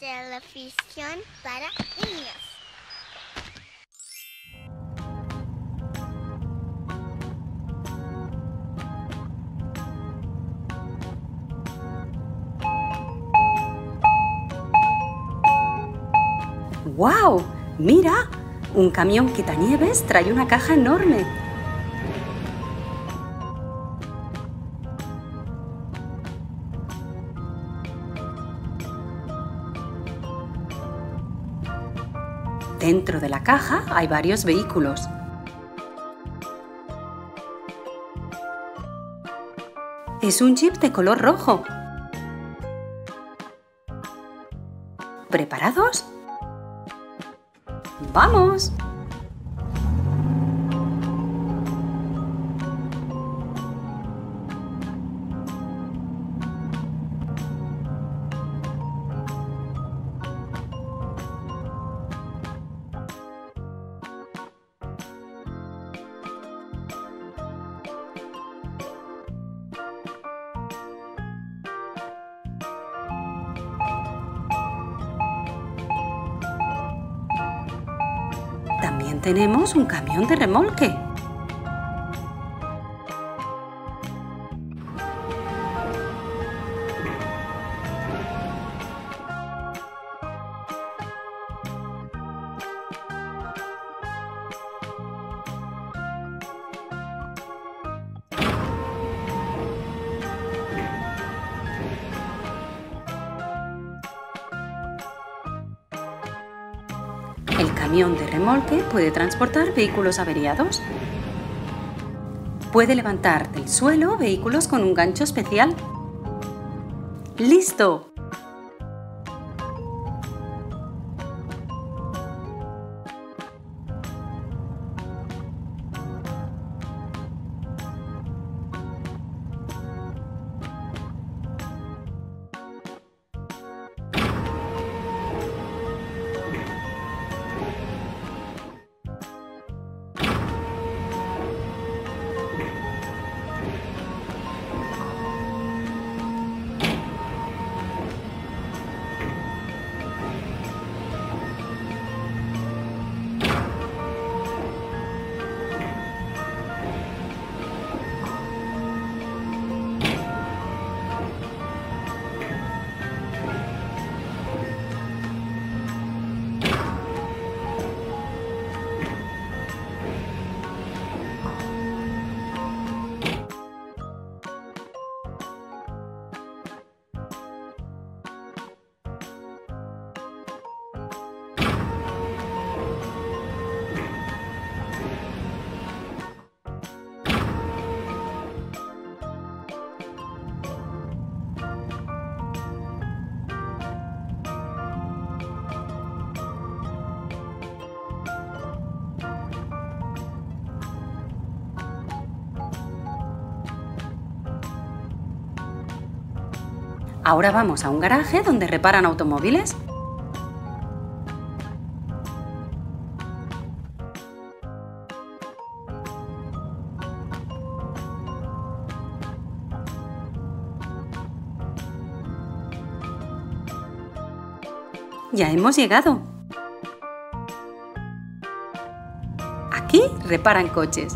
televisión para niños. ¡Guau! ¡Mira! Un camión quitanieves trae una caja enorme. Dentro de la caja hay varios vehículos. Es un jeep de color rojo. ¿Preparados? ¡Vamos! También tenemos un camión de remolque. El camión de remolque puede transportar vehículos averiados. Puede levantar del suelo vehículos con un gancho especial. ¡Listo! Ahora vamos a un garaje donde reparan automóviles. Ya hemos llegado. Aquí reparan coches.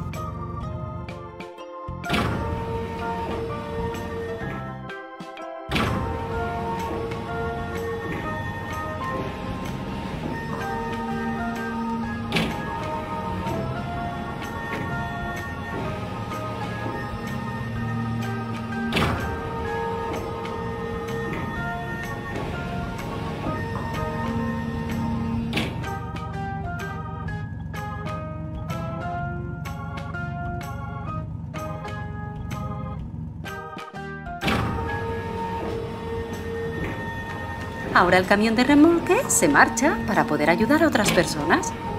Ahora el camión de remolque se marcha para poder ayudar a otras personas.